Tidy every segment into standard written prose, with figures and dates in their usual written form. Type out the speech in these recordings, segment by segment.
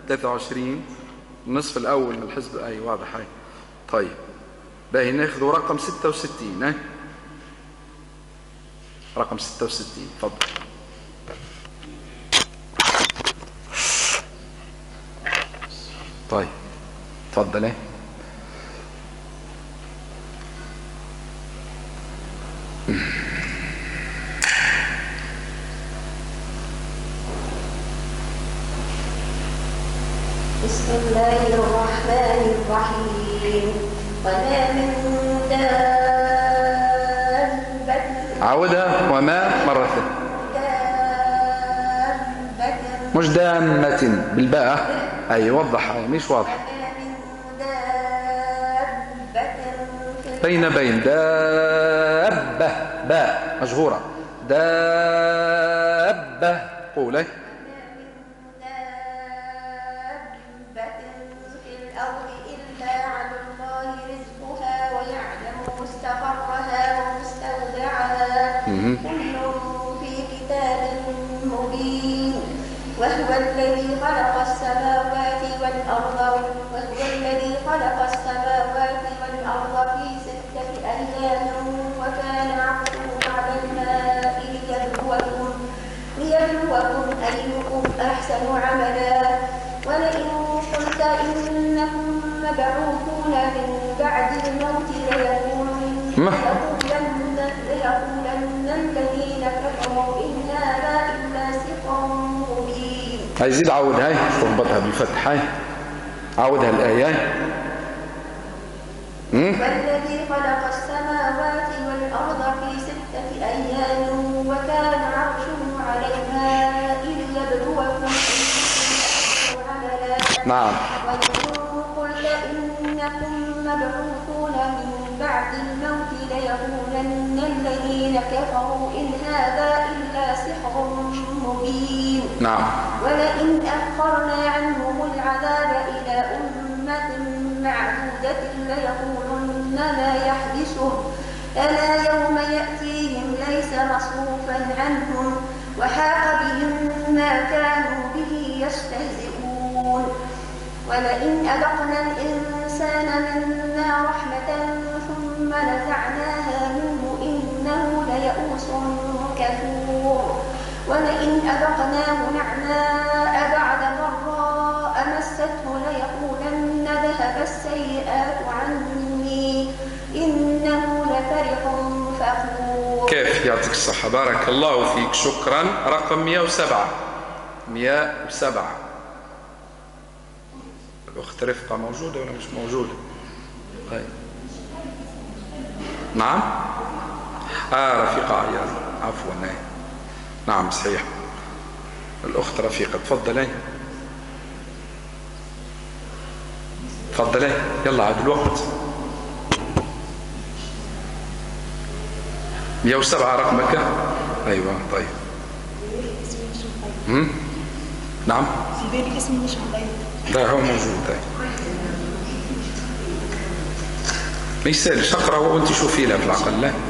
23 النصف الأول من الحزب. أي واضح. هاي طيب باهي ناخذوا رقم 66. رقم 66 تفضل. طيب تفضل. بسم الله الرحمن الرحيم. وما من دابة. عودها. وما مرة دابة. مش دامة بالباء. أي وضحها مش واضح. بين دابة باء مجهورة. دابة قولي. كل في كتاب مبين. وهو الذي خلق السماوات والأرض في 6 أيام وكان عرشه على الماء ليبلوكم أيكم أحسن عملا. ولئن قلت إنكم مبعوثون من بعد الموت ليقولن الذين كفروا إن هذا إلا سحر مبين. هيزيد عود. هاي تربطها بالفتح. هاي عودها الآية. والذي خلق السماوات والأرض في 6 أيام وكان عرشه على الماء ليبلوكم أيكم عملا. نعم. ولئن قلت إنكم مبعوثون من بعد الموت ليقولن الذين كفروا إن هذا إلا سحر مبين. نعم. ولئن أخرنا عنهم العذاب إلى أمة معدودة ليقولن ما يحبسه ألا يوم يأتيهم ليس مصروفا عنهم وحاق بهم ما كانوا به يستهزئون. ولئن أذقنا الإنسان منا رحمة ثم نزعناها منه إنه ليئوس كفور. ولئن أذقناه نعماء بعد ضراء مسته ليقولن ذهب السيئات عني إنه لفرح فخور. كيف يعطيك الصحة بارك الله فيك. شكرا. رقم 107. 107 الأخت رفقة موجودة ولا مش موجودة؟ طيب نعم. رفيقة عيال عفوا. نعم صحيح الأخت رفيقة. تفضلي تفضلي يلا عاد الوقت. 107 رقمك. أيوة طيب. نعم في بالي اسمي مش مغير. لا هو موجود. ما يسالش اقرا وانت شوفي له في العقل. لا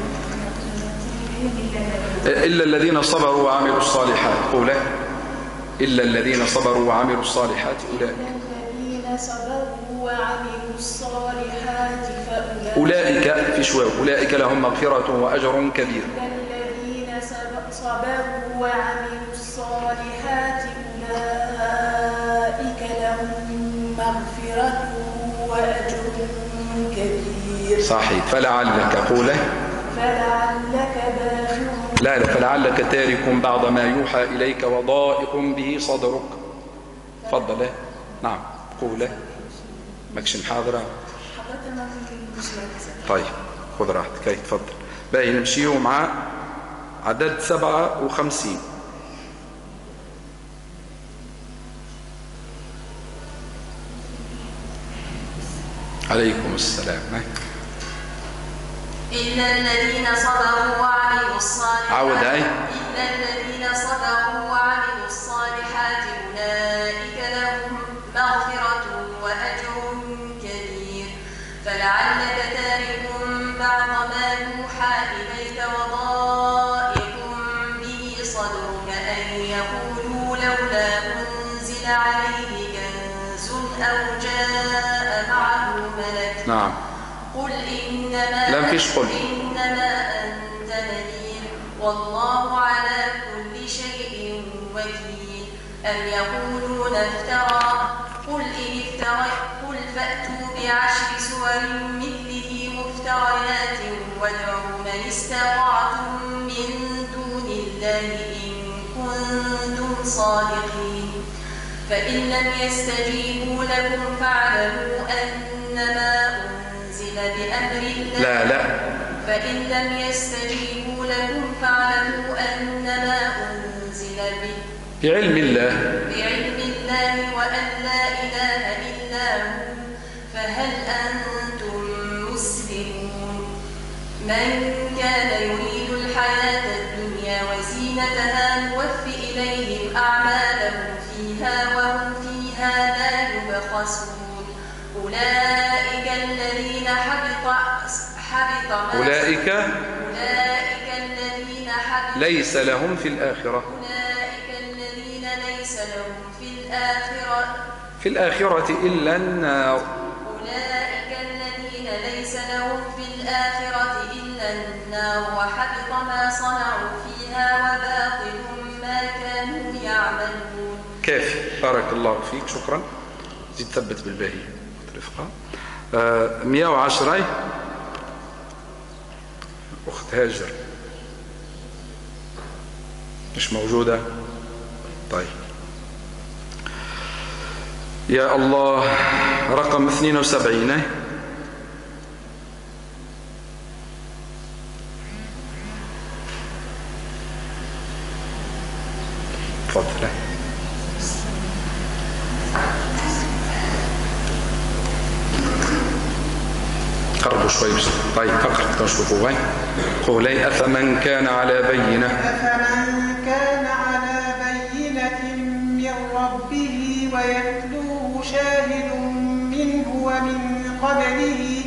الا الذين صبروا وعملوا الصالحات. قوله الا الذين صبروا وعملوا الصالحات اولئك. الذين صبروا وعملوا الصالحات اولئك في شوي. اولئك لهم مغفرة واجر كبير. الذين صبروا وعملوا الصالحات أولئك لهم مغفرة وأجر كبير. صحيح. فلعلك قوله فلعلك باخع. لا فلعلك تارك بعض ما يوحى إليك وضائق به صدرك. تفضل. نعم قوله ماكش محاضرة. طيب خذ راحتك. تفضل. باقي نمشيه مع عدد 57. عليكم السلام. إلا الذين صبروا وعملوا الصالحات. عود. إلا الذين صبروا وعملوا الصالحات أولئك لهم مغفرة وأجر كبير. فلعلك تارك بعض ما يوحى إليك وضائق به صدرك أن يقولوا لولا أنزل عليه كنز أو جاء معه ملك. نعم. قل إنما لا مفيش قل. إنما أنت نذير والله على كل شيء وكيل. أم يقولون افترى قل فأتوا بعشر سور مثله مفتريات وادعوا من استطعتم من دون الله إن كنتم صادقين. فإن لم يستجيبوا لكم فاعلموا أنما أنزل بأمر الله. لا فإن لم يستجيبوا لكم فاعلموا أنما أنزل بعلم الله وأن لا إله إلا هو فهل أنتم مسلمون. من كان يريد الحياة الدنيا وزينتها نوفي إليهم أعمالهم فيها وهم فيها لا يبخسون. أولئك الذين حبط ليس لهم في الآخرة في الآخرة إلا النار. أولئك الذين ليس لهم في الآخرة إلا النار وحبط ما صنعوا فيها وباطل ما كانوا يعملون. كافي. بارك الله فيك. شكرا. زيد ثبت بالباهية رفقة. 110 أخت هاجر مش موجودة. طيب يا الله. رقم 72. تفضل. قربوا شوي. طيب اقرأ تشوفوا وين. قولي أفمن كان على بينة من ربه ويتلوه شاهد منه ومن قبله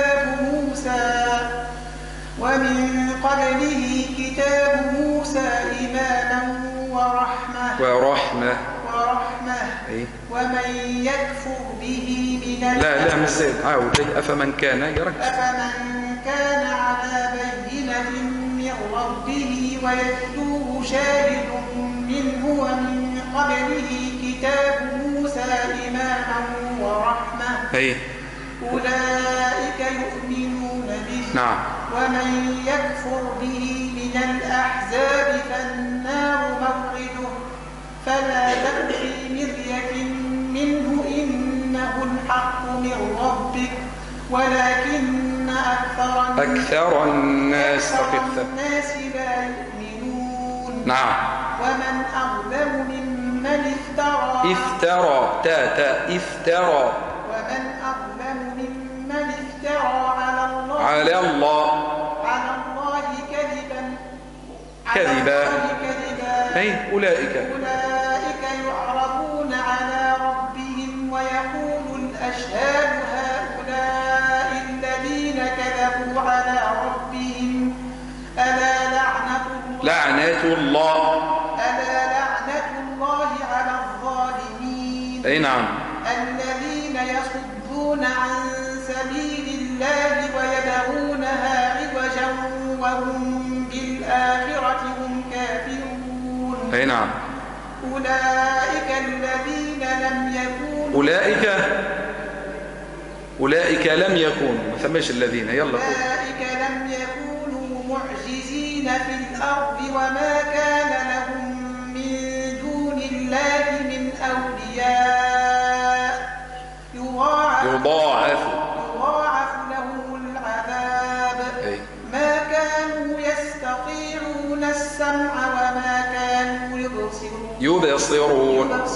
كتاب موسى إماما ورحمة ومن يكفر به من لا مش زين. عاود. أفمن كان على بينة من ربه ويتلوه شاهد منه ومن قبله كتاب موسى إماما ورحمة أولئك يؤمنون به. نعم. ومن يكفر به من الأحزاب فالنار موعده فلا تك في مرية منه إنه الحق من ربك ولكن أكثر الناس لا يؤمنون. نعم. ومن أظلم ممن ومن افترى على الله كذبا. أولئك يعرضون على ربهم ويقول الأشهاد هؤلاء الذين كذبوا على ربهم ألا لعنة الله على الظالمين. نعم. الذين يصدون عن سبيل الله ويبغونها عوجا وهم بالآخرة هم كافرون. نعم. أولئك الذين لم يكونوا أولئك لم يكونوا ما ثماش الذين. يلا. أولئك لم يكونوا معجزين في الأرض وما كان لهم من دون الله من أولياء يضاعف لهم العذاب. ما كانوا يستطيعون السمع وما كانوا يبصرون.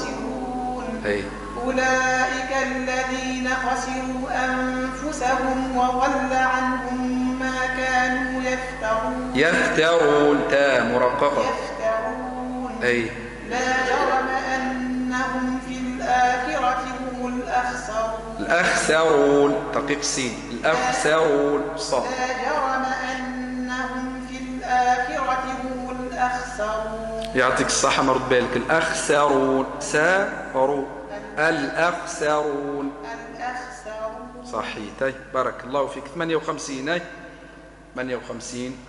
أولئك الذين خسروا أنفسهم وضل عنهم ما كانوا يفترون. مرققة. لا جرم أنهم في الآخرة هم الأخسرون. دقيق سين. الأخسرون. صح. لا جرم أنهم في الآخرة هم الأخسرون. يعطيك الصحة. مرد بالك. الأخسرون. ساروا. الأخسرون. الأخسرون. صحيح. طيب بارك الله فيك. 58. 58.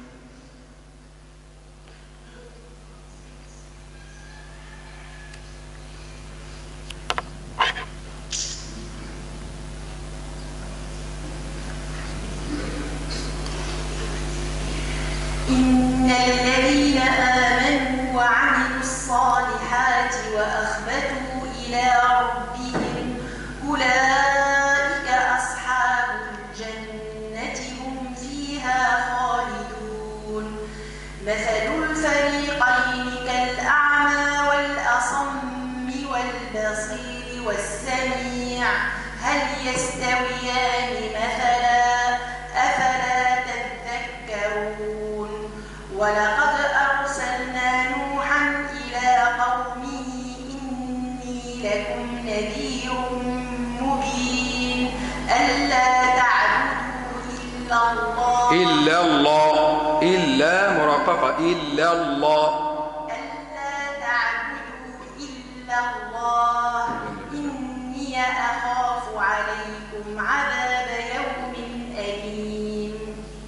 إن الذين آمنوا وعملوا الصالحات وأخبتوا إلى ربهم أولئك أصحاب الجنة هم فيها خالدون. مثل الفريقين كالأعمى والأصم والبصير والسميع هل يستويان مثلا أفلا تذكرون. ولقد أرسلنا نوحا إلى قومه إني لكم نذير مبين ألا تعبدوا إلا الله. إلا الله. إلا مرققة. إلا الله. ألا تعبدوا إلا الله إني أخاف عليكم عذاب يوم أليم.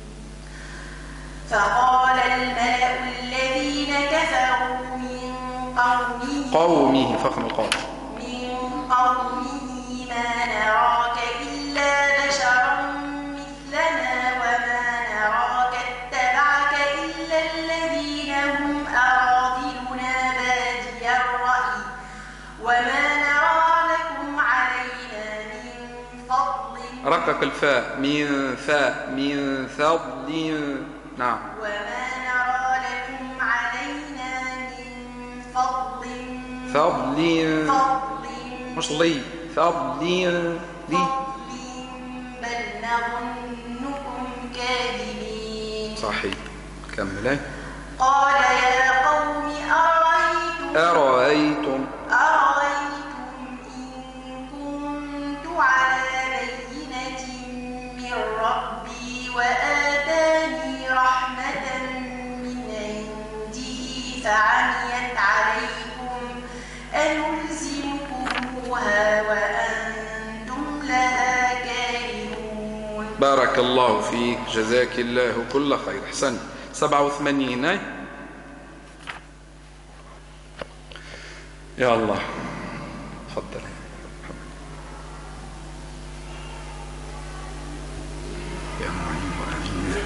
فقال الملأ الذين كفروا من قومه فخم القوم من قومه ما نراك إلا بشرا مثلنا وما نراك اتبعك إلا الذين هم أراذلنا بادي الرأي وما نرى لكم علينا من فضل. رقق الفاء. من فاء من فضل. نعم. وما نرى لكم علينا من فضل. فضل. مش لي. فضل. لي. بل نظنكم كاذبين. صحيح. كمل. قال يا قوم أرأيتم إن كنت على بينة من ربي وآتاني رحمة من عنده فعميت عليكم أنلزمكموها وأنتم لها كارهون. بارك الله فيك. جزاك الله كل خير. احسن. 87. يا الله. تفضل. يا معين وآمين.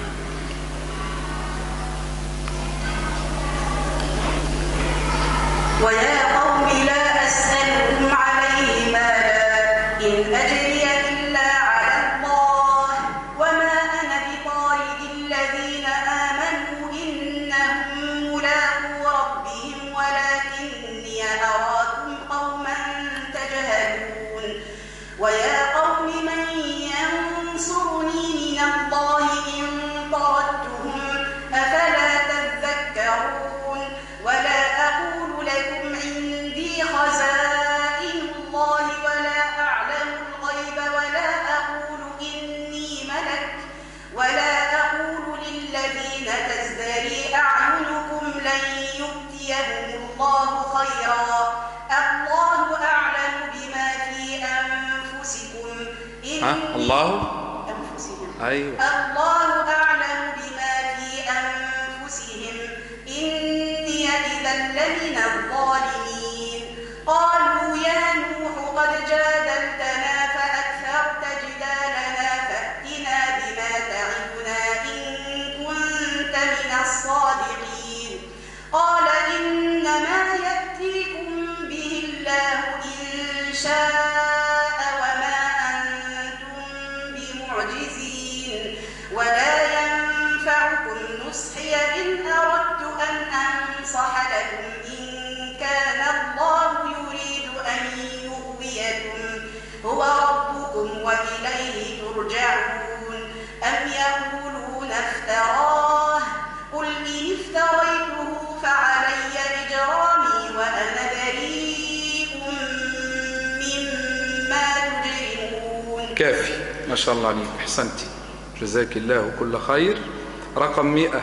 ويا قوم لا أسألكم عليه مالا إن أجري إلا على الله وما أنا بطارد الذين آمنوا إنهم ملاقو ربهم ولكني أراكم قوما تجهلون. ويا قوم من ينصرني من الله إن طردتهم أفلا تذكرون. ولا أقول لكم عندي خزائن الله ولا أعلم الغيب ولا أقول إني ملك ولا أقول للذين تزدري أعينكم لن يؤتيهم الله خيرا الله أعلم بما في أنفسكم أيوة. الله أعلم بما في أنفسهم إني إذا لمن الظالمين. قالوا يا نوح قد جادلتنا فأكثرت جدالنا فأتنا بما تعدنا إن كنت من الصادقين. قال إنما يأتيكم به الله إن شاء وما أنتم بمعجزين ولا ينفعكم نصحي إن أردت أن أنصح لكم إن كان الله يريد أن يغويكم هو ربكم وإليه ترجعون. أم يقولون افتراه قل إن افتريته فعلي إجرامي وأنا بريء مما تجرمون. كافي. ما شاء الله عليك. احسنتي. جزاك الله كل خير. رقم 100.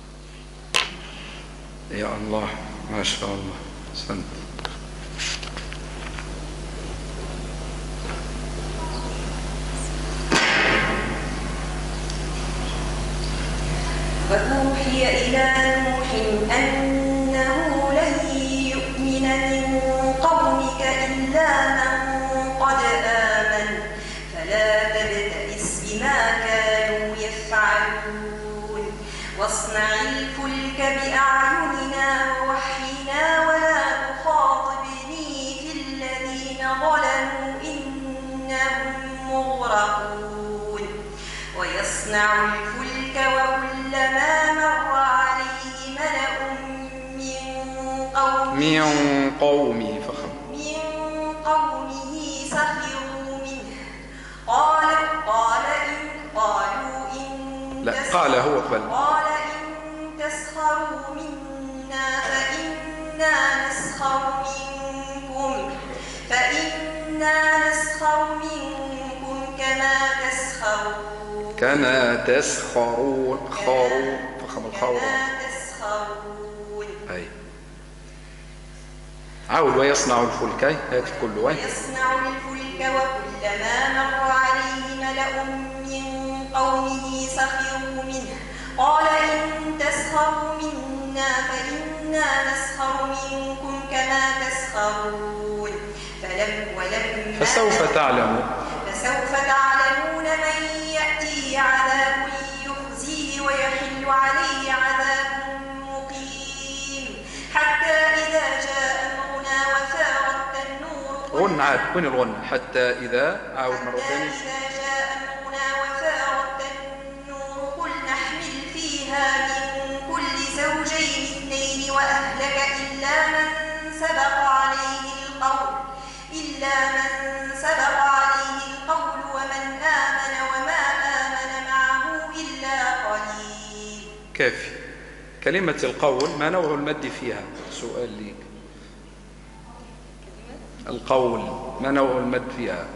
يا الله ما شاء الله. احسنت. إلا من قد آمن فلا تبتئس بما كانوا يفعلون واصنع الفلك بأعيننا ووحينا ولا تخاطبني في الذين ظلموا إنهم مغرقون ويصنع الفلك وكلما مر عليه ملأ من قومه سخروا منه قال إن تسخروا منا فإنا نسخر منكم كما تسخرون أي عاود ويصنع الفلك هات كل واحد ويصنع الفلك وكلما مر عليه ملأ من قومه سخروا منه قال إن تسخروا منا فإنا نسخر منكم كما تسخرون فسوف تعلمون من يأتيه عذاب يخزيه ويحل عليه عذاب مقيم حتى إذا جاء أمرنا وفارت النور غن عاد وين الغن حتى إذا عاود مرة ثانية جاء أمرنا وفارت النور قل نحمل فيها من كل زوجين اثنين وأهلك إلا من سبق عليه القول ومن آمن وما آمن معه إلا قليل كافي كلمة القول ما نوع المد فيها سؤال ليك القول ما نوع المد فيها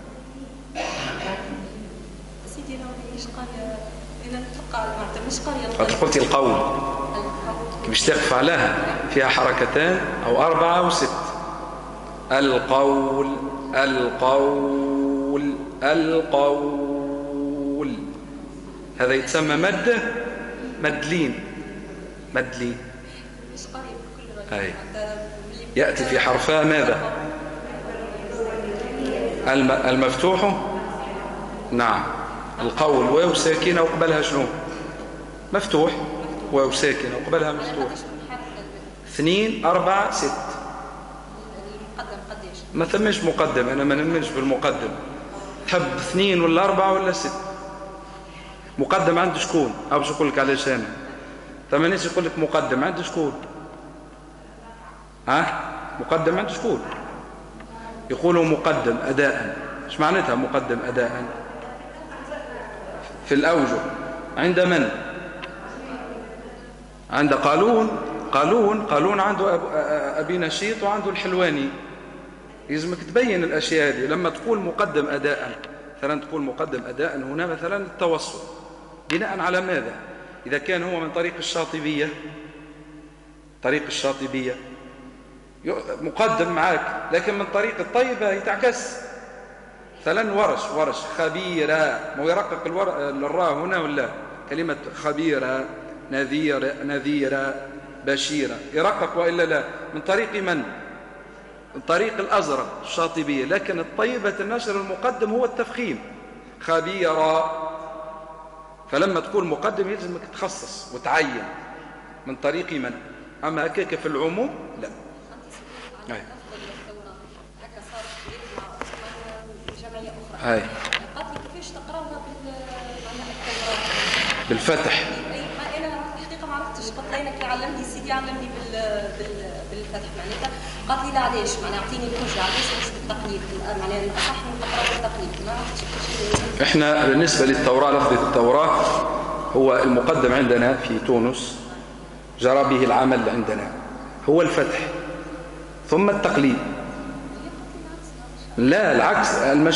سيدي لو مش قال إذا مش قال قلت القول باش تقف عليها فيها حركتان أو 4 أو 6 القول هذا يتسمى مدلين أي يأتي في حرفها ماذا المفتوح نعم القول واو ساكنة وقبلها شنو مفتوح واو ساكنة وقبلها مفتوح 2 4 6 ما ثمش مقدم أنا ما نمنش بالمقدم تحب 2 ولا 4 ولا 6 مقدم عند شكون أو باش نقول لك علاش أنا ثمانيش يقول لك مقدم عند شكون مقدم عند شكون يقولوا مقدم أداء ايش معناتها مقدم أداء في الأوجه عند من عند قالون عنده أبي نشيط وعنده الحلواني لازمك تبين الأشياء هذه لما تقول مقدم أداء مثلا تقول مقدم أداء هنا مثلا التوسط بناء على ماذا إذا كان هو من طريق الشاطبية مقدم معك لكن من طريق الطيبة يتعكس مثلا ورش خبيرة ما يرقق الراء هنا ولا كلمة خبيرة نذيرة بشيرة يرقق وإلا لا من طريق من من طريق الأزرق الشاطبية لكن الطيبة النشر المقدم هو التفخيم خبيرة فلما تقول مقدم يلزمك تخصص وتعين من طريق من أما هكاك في العموم لا هاي كيفاش تقراوها بالفتح انا الحقيقه ما عرفتش قلت لي انك علمني سيدي علمني بالفتح معناتها قالت لي لا علاش معناها اعطيني الحجه علاش مش بالتقليد معناها الاصح نقراو بالتقليد ما عرفتش كيفاش احنا بالنسبه للتوراه لفظه التوراه هو المقدم عندنا في تونس جرى به العمل عندنا هو الفتح ثم التقليد لا العكس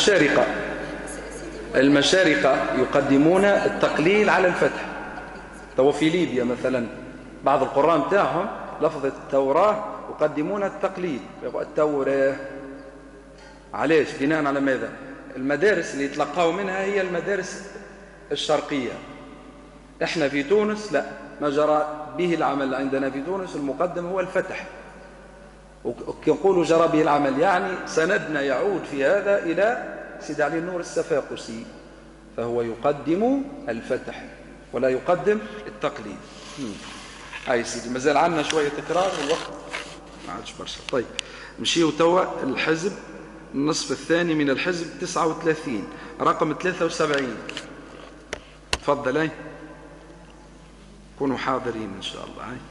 المشارقة يقدمون التقليل على الفتح تو في ليبيا مثلا بعض القرآن بتاعهم لفظة التوراة يقدمون التقليد التوراة علاش بناء على ماذا المدارس اللي يتلقاوا منها هي المدارس الشرقية احنا في تونس لا ما جرى به العمل عندنا في تونس المقدم هو الفتح ويقولوا جرى به العمل، يعني سندنا يعود في هذا إلى سيد علي النور السفاقسي، فهو يقدم الفتح ولا يقدم التقليد. هاي سيدي مازال عندنا شوية تكرار والوقت ما عادش برشا. طيب نمشيو توا الحزب النصف الثاني من الحزب 39 رقم 73. تفضل. هاي كونوا حاضرين إن شاء الله. هاي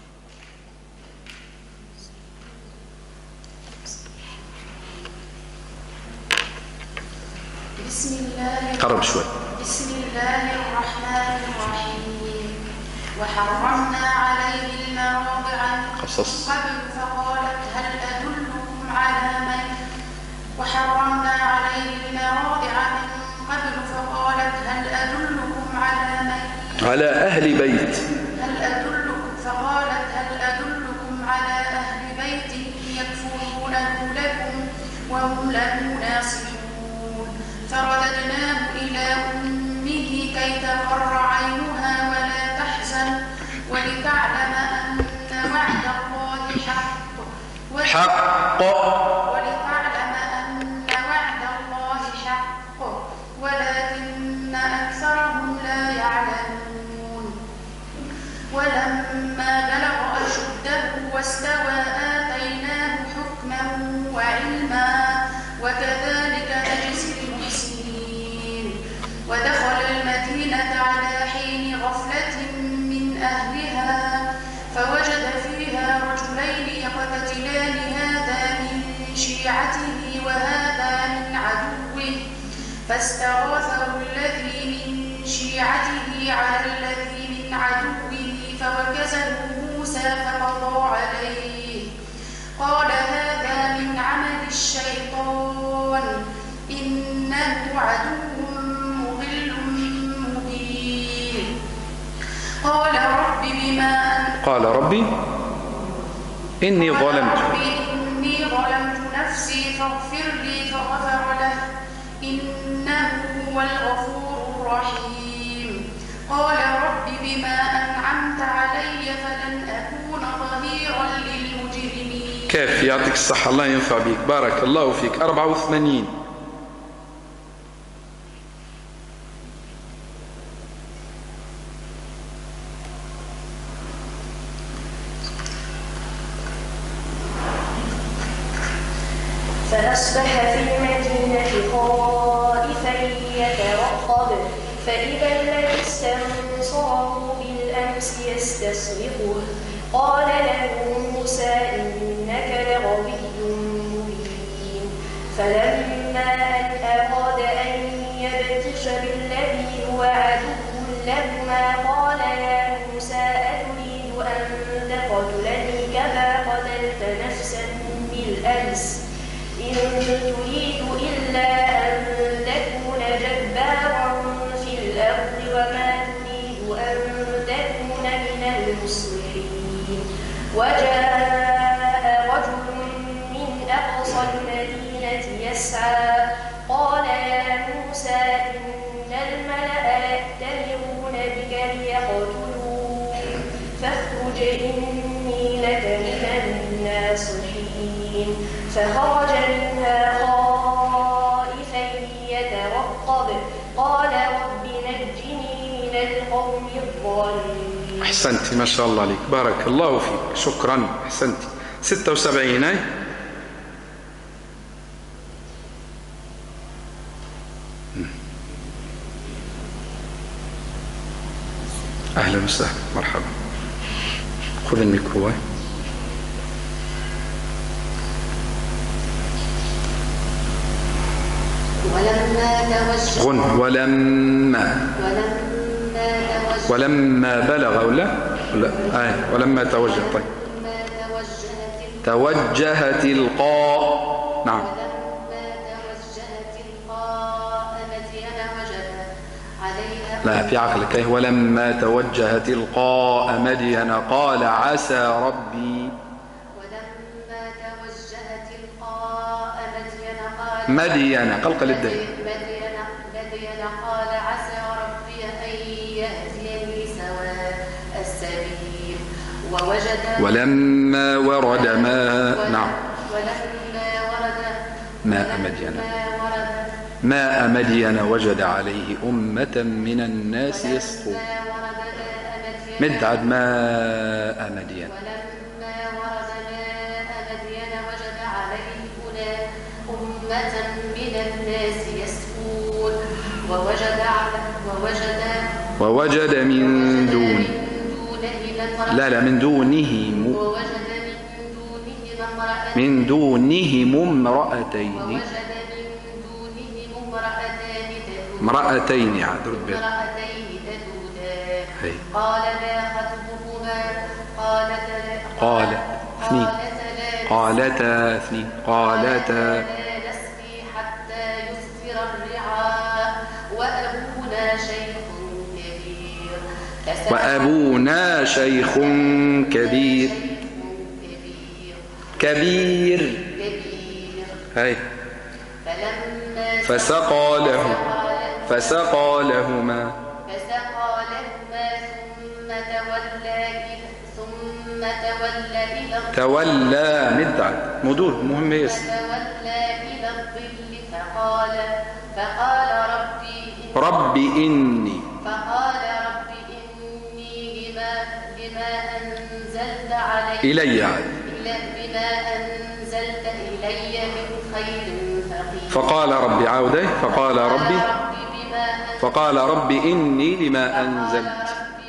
قرب شوي. بسم الله الرحمن الرحيم. وحرمنا عليه المراضع من قبل فقالت هل أدلكم على من وحرمنا عليه المراضع من قبل فقالت هل أدلكم على من على أهل بيت فقالت هل أدلكم على أهل بيت يكفرونه لكم وهم له ناصحون. فرددناه إلى أمه كي تقر عينها ولا تحزن ولتعلم أن وعد الله حق ولكن أكثرهم لا يعلمون. ولما بلغ أشده واستوى آتيناه حكما وعلما وكذلك نجزي المحسنين. ودخل المدينة على حين غفلة من أهلها فوجد فيها رجلين يقتتلان هذا من شيعته وهذا من عدوه فاستغاثه الذي من شيعته على الذي من عدوه فوكزه موسى فقضى عليه. قال هذا من عمل الشيطان إنه عدو مضل مبين. قال ربي إني ظلمت نفسي فاغفر لي فغفر له إنه هو الغفور الرحيم. قال رب بما أنعمت علي فلن أكون ظهيرا للمجرمين. كيف يعطيك الصحة الله ينفع بك بارك الله فيك. 84 فأصبح في المدينة خائفا يترقب فإذا الذي استنصره بالأمس يستصرخه قال له موسى إنك لغوي مبين. فلما أن أراد أن يبطش بالذي هو عدو لهما قال يا موسى أتريد أن تقتلني كما قتلت نفسا بالأمس إن تريد إلا أن تكون جبارا في الأرض وما تريد أن تكون من المصلحين. وجاء رجل من أقصى المدينة يسعى قال يا موسى إن الملأ يأتمرون بك ليقتلوك فاخرج إني لك من الناصحين. فخرج منها خائفا يترقب قال رب نجني من القوم الظالمين. أحسنت ما شاء الله عليك بارك الله فيك شكرا أحسنت. 76 أهلا وسهلا مرحبا. خذ الميكرو. ولما بلغ ولا ولما توجه. طيب توجه تلقاء نعم لا في عقلك. ولما توجه تلقاء مدين قال عسى ربي مدين قلقل الدين قال عسى ربي أن يهديني سواء السبيل ووجد ولما ورد ماء نعم ماء مدين وجد عليه أمة من الناس يسقون. مد عد ماء مدين. ولما ورد ماء مدين وجد عليه أمة من الناس يسقون ووجد من دونه من دونهم امرأتين تذودان. قال ما خطبكما قالتا لا نسقي حتى يصدر الرعاء وأبونا شيخ كبير. هاي فسقى لهما ثم تولى مدعد مدور مهم يس تولى إلى الظل فقال ربي إني لما أنزلت إلي من خير فقير. فقال ربي إني لما أنزلت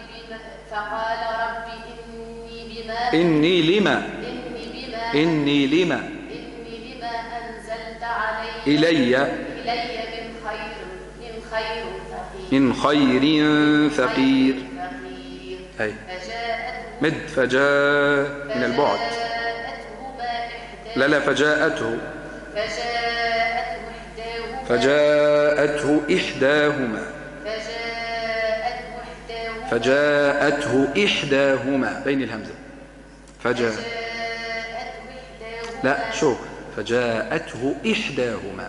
إلي من خير فقير. أي مد فجاء من البعد. لا فجاءته إحداهما بين الهمزة فجاءته إحداهما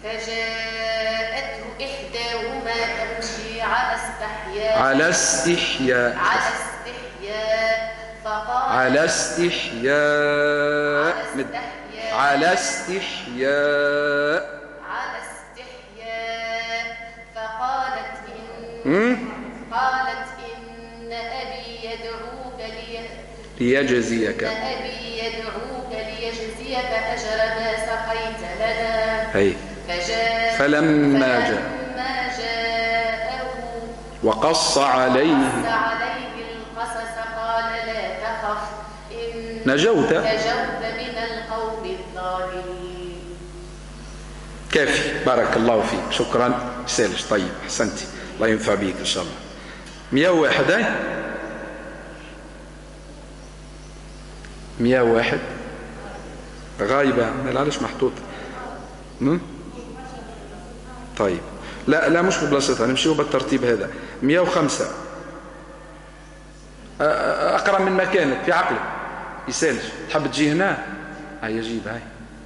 تمشي على استحياء فقالت إن أبي يدعوك ليجزيك أجر ما سقيت لنا. فلما جاءه وقص عليه القصص قال لا تخف نجوت من القوم الظالمين. كافي. بارك الله فيك. شكرا سالش. طيب أحسنتي الله ينفع بيك إن شاء الله. 101 101 غايبة علاش محطوط؟ طيب لا مش ببلاصتها نمشيو بالترتيب هذا. 105 أقرب من مكانك في عقلك يسالش. تحب تجي هنا؟ هيا جيب هاي.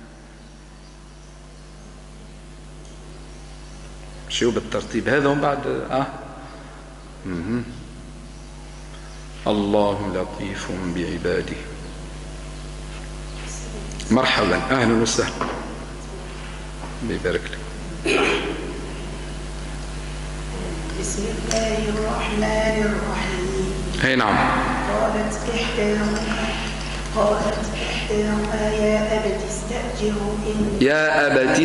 نمشيو بالترتيب هذا ومن بعد الله لطيف بعباده. مرحبا أهلا وسهلا بيبارك لك. بسم الله الرحمن الرحيم. هي نعم. قالت إحداهما يا أبت استأجره قالت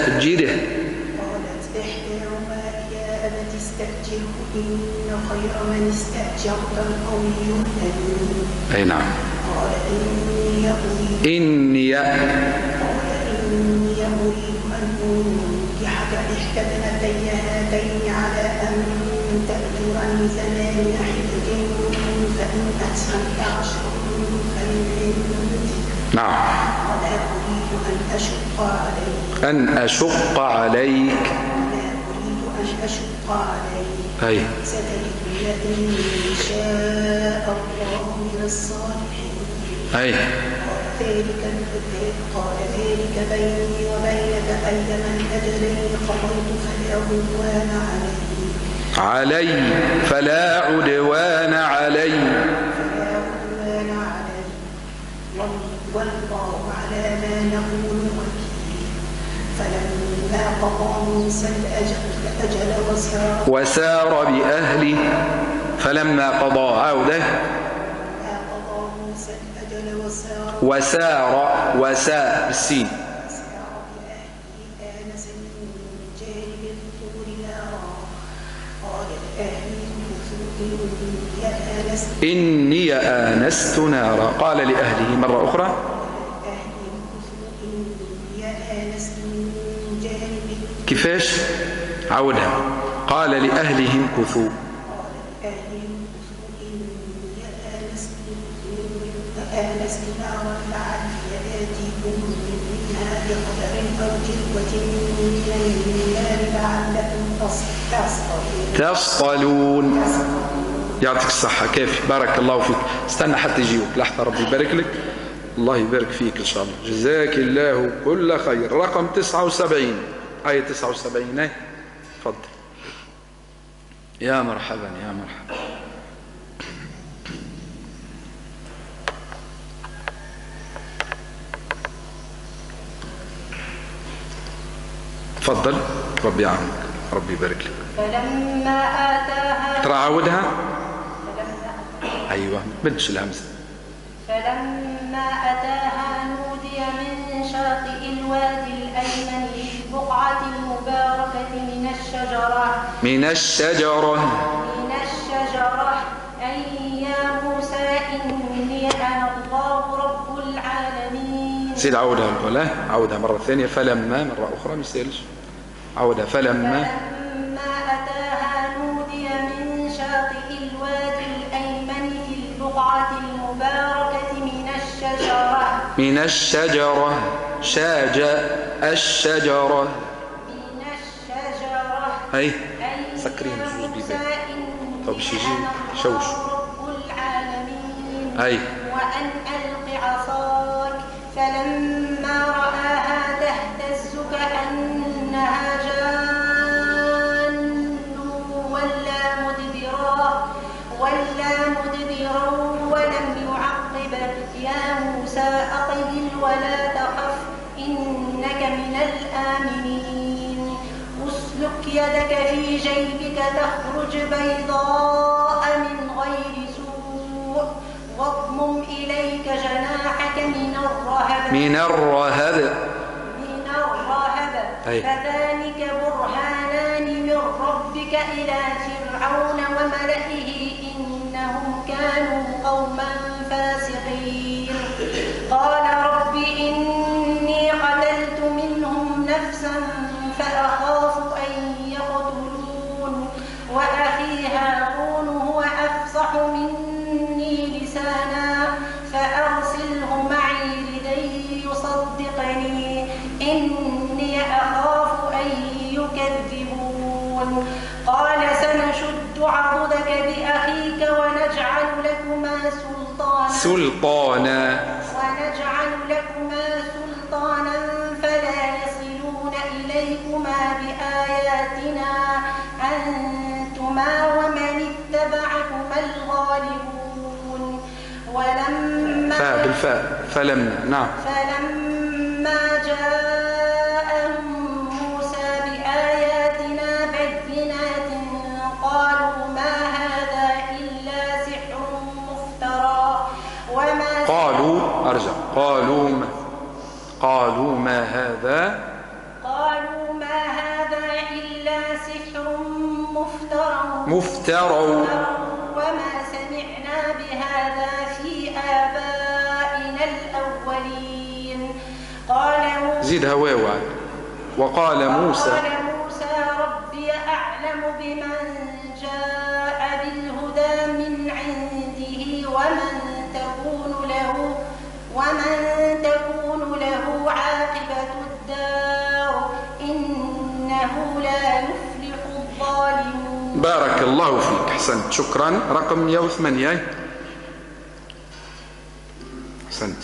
إحداهما يا أبت استأجره إن خير من استأجرت القوي الأمين. أي نعم. قال إني أريد أن أنكحك إحدى ابنتي هاتين على أن تأجرني 8 حجج فإن أتممت 10 فمن عندك. نعم. قال أريد أن أشق عليك. أي. ستجدني إن شاء الله من الصالحين. أي. قال ذلك بيني وبينك أيما الأجلين قضيت فلا عدوان علي والله على ما نقول وكيل فلما قضى موسى الأجل وسار بأهله فلما قضى عوده موسى الأجل وسار بالسين آنس من جانب الطور نارا قال لأهله إني آنست نارا قال لأهله مرة أخرى كيفاش عودها قال لأهلهم كثوا آنست نارا لعلي آتيكم منها بقدر أو جذوة من النار لعلكم تصطلون. يعطيك الصحة كافي بارك الله فيك. استنى حتى يجيوك لحظة ربي يبارك لك. الله يبارك فيك إن شاء الله جزاك الله كل خير. رقم 79 آية 79 تفضل. يا مرحبا يا مرحبا. تفضل ربي يعاونك ربي يبارك لك. فلما آتاها ترى عودها أيوة بدش الهمزة. فلما أتاها نودي من شاطئ الوادي الأيمن في البقعة المباركة من الشجرة أي يا موسى إني أنا الله رب العالمين. زيد عودها الأولى عودها مرة ثانية فلما مرة أخرى مثالش عودها فلما أتاها نودي من شاطئ الوادي الأيمن في البقعة المباركة من الشجرة الشجرة أي سكرين جوز بيبان طب باش يجي شوش أي وأن ألق عصاك فلما رآها تهتز كأنها جان ولا مدبرا ولم يعقب يا موسى أقبل ولا تخف إنك من الآمنين. اسلك يدك في جيبك تخرج بيضاء من غير سوء واضمم إليك جناحك من الرهب فذلك برهانان من ربك إلى فرعون وملئه إنهم كانوا قوما فاسقين. قال رب إني قتلت منهم نفسا فأخاف أن يقتلون وأخي هارون هو أفصح مني لسانا فأرسله معي لكي يصدقني إني أخاف أن يكذبون. قال سنشد عضدك بأخيك ونجعل لكما سلطانا فلا يصلون إليكما بآياتنا أنتما ومن اتبعكما الغالبون. فلما جاءهم موسى بآياتنا بينات قالوا ما هذا إلا سحر مفترى قالوا ما هذا إلا سحر مفترى وما سمعنا بهذا في آبائنا الأولين. زيدها واو وقال موسى ربي أعلم بمن جاء بالهدى من عنده ومن تكون له عاقبة الدار إنه لا يفلح الظالمون. بارك الله فيك أحسنت شكرا. رقم 108 أحسنت.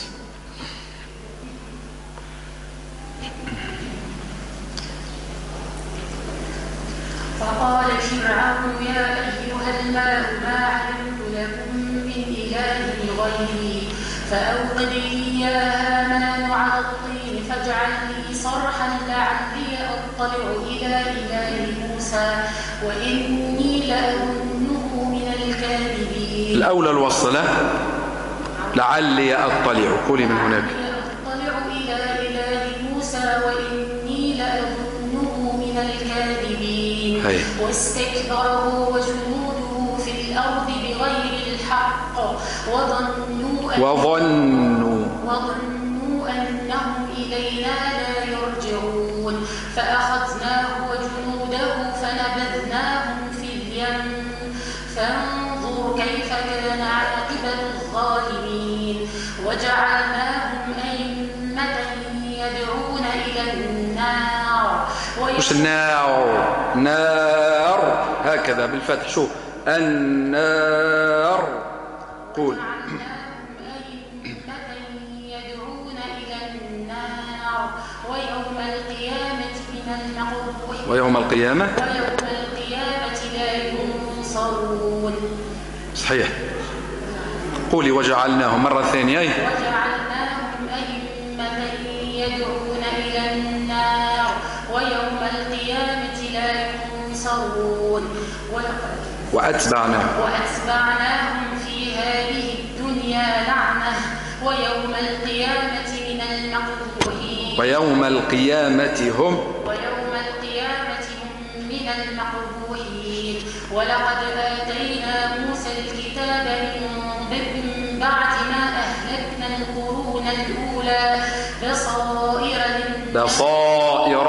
فقال فرعون يا أيها الملأ ما علمت لكم من إله غيري فأوقد لي يا هامان على الطين فاجعل لي صرحا لعلي أطلع إلى إله موسى وإني لأظنه من الكاذبين. الأولى الوصلة لعلي أطلع، قولي من هناك. أطلع إلى إله موسى وإني لأظنه من الكاذبين. واستكبر هو وجنوده في الأرض بغير الحق وظنوا أنهم إلينا لا يرجعون فأخذناه وجنوده فنبذناهم في اليم فانظر كيف كان عاقبة الظالمين. وجعلناهم أئمة يدعون إلى النار. مش نار هكذا بالفتح، شوف النار. قول. يدعون إلى النار ويوم القيامة من المقبوحين ويوم القيامة لا ينصرون. صحيح. قولي وجعلناهم مرة ثانية. وجعلناهم أئمة يدعون إلى النار ويوم القيامة لا ينصرون. وأتبعناهم في هذه الدنيا لعنة ويوم القيامة من المقبوحين. ويوم القيامة هم من المقبوحين. ولقد آتينا موسى الكتاب من بعد ما أهلكنا القرون الأولى بصائر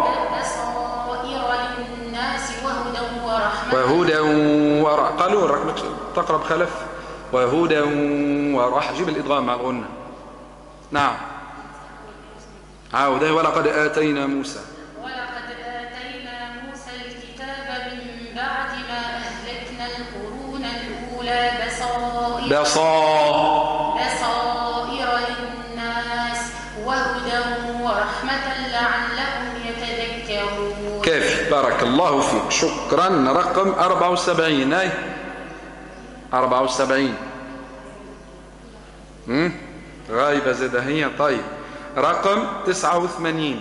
للناس وهدى ورحمة. قالوا تقرب خلف وهدى ورحمة. جيب الإدغام مع الغنة. نعم عاود. ولقد آتينا موسى الكتاب من بعد ما أهلكنا القرون الأولى بصائر للناس وهدى ورحمة لعلهم يتذكرون. كيف؟ بارك الله فيك، شكرا. رقم 74. أي 74 غايبة زادة هي. طيب رقم 89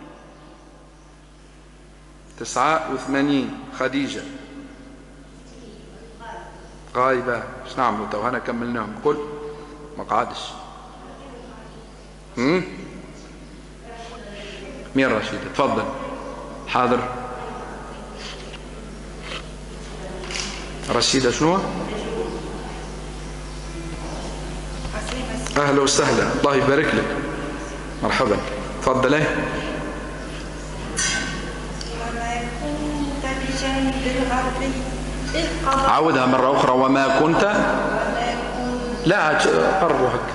خديجة غايبة. ايش نعملوا تو؟ هنا كملناهم كل ما قعدش. مين رشيدة؟ تفضل. حاضر. رشيدة شنو؟ أهلا وسهلا، الله يبارك لك، مرحبا. تفضلي. عودها مرة أخرى. وما كنت لا قربوا هك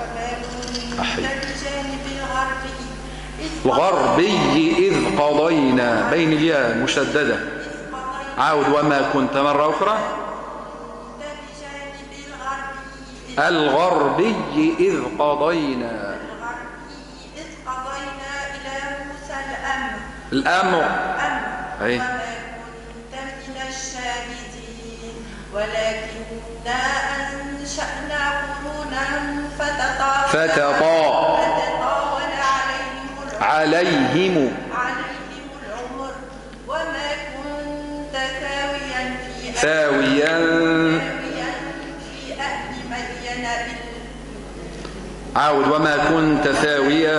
الغربي إذ قضينا بين الياء مشددة. عاود. وما كنت مرة أخرى. الغربي إذ قضينا إلى موسى الأمر. أي من الشاهدين ولكننا أنشأنا قرونا فتطاول عليهم العمر وما كنت ثاويا في أهل مدين. عاود. وما كنت ثاويا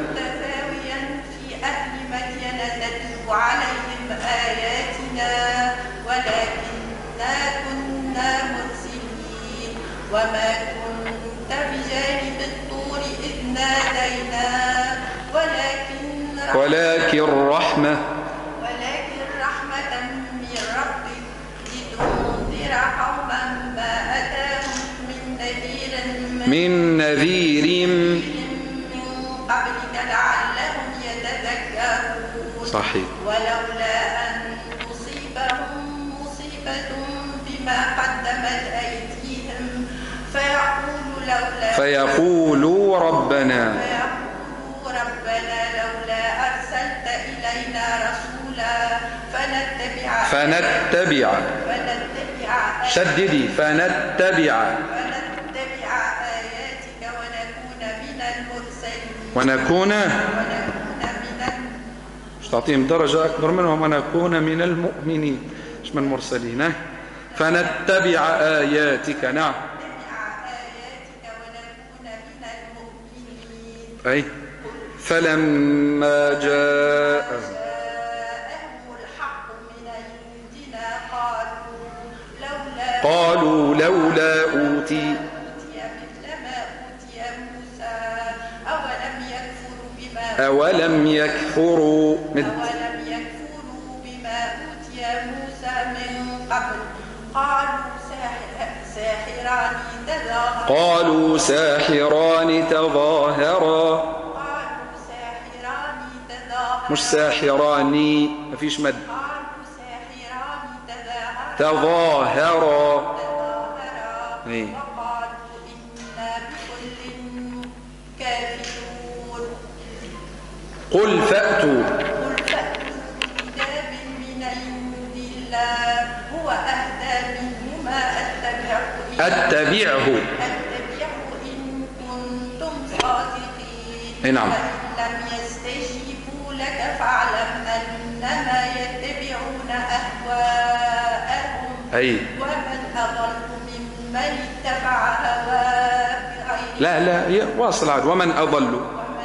في أهل مدين تتلو عليهم آياتنا ولكننا كنا مرسلين. وما كنت بجانب الطور إذ نادينا ولكن رحمة من ربك لتنذر قوما ما أتاهم من نذير من قبلك لعلهم يتذكرون. صحيح. ولولا أن تصيبهم مصيبة بما قدمت أيديهم فيقولوا ربنا لولا أرسلت إلينا رسولا فنتبع شددي فنتبع آياتك ونكون مش تعطيهم درجة أكبر منهم، ونكون من المؤمنين مش من المرسلين. فنتبع آياتك. نعم. أي فلما جاءهم الحق من عندنا قالوا لولا أوتي مثل ما أوتي موسى أولم يكفروا بما أوتي موسى من قبل قالوا ساحران تظاهرا. مش ساحراني، ما فيش مد. تظاهرا. ايه. قل فأتوا بكتاب من عند الله هو أهدى منهما أتبعه إن كنتم صادقين. نعم. فإن لم يستجيبوا لك فاعلم أنما يتبعون أهواءهم. ومن أضل ممن اتبع هواه بغير لا واصل عاد. ومن أضل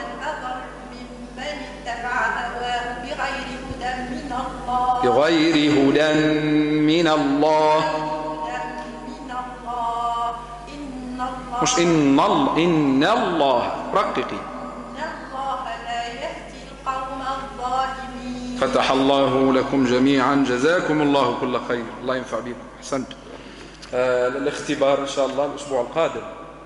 بغير هدى من الله. مش إن الله رققي. إن الله لا يهدي القوم الظالمين. فتح الله لكم جميعا، جزاكم الله كل خير، الله ينفع بكم. أحسنت. الاختبار إن شاء الله الأسبوع القادم،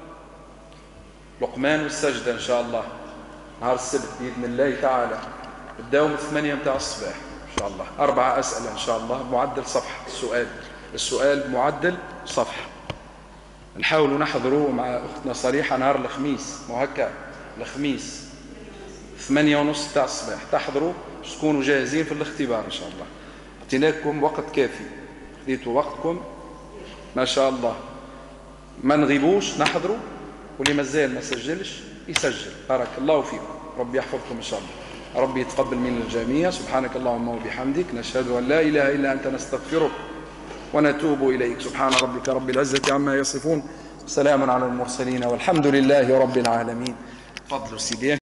لقمان والسجدة إن شاء الله نهار السبت بإذن الله تعالى. بداوا 8 متاع الصباح إن شاء الله. 4 أسئلة إن شاء الله، معدل صفحة. السؤال معدل صفحة. نحاولوا نحضروا مع أختنا صريحة نهار الخميس، وهكا الخميس 8:30 تاع الصباح تحضروا، تكونوا جاهزين في الاختبار إن شاء الله. اعطيناكم وقت كافي، خذيتوا وقتكم ما شاء الله. ما نغيبوش، نحضروا، واللي مازال ما سجلش يسجل. بارك الله فيكم، ربي يحفظكم إن شاء الله، ربي يتقبل من الجميع. سبحانك اللهم وبحمدك، نشهد أن لا إله إلا أنت، نستغفرك ونتوب إليك. سبحان ربك رب العزة عما يصفون، سلام على المرسلين، والحمد لله رب العالمين. فضل سيدي.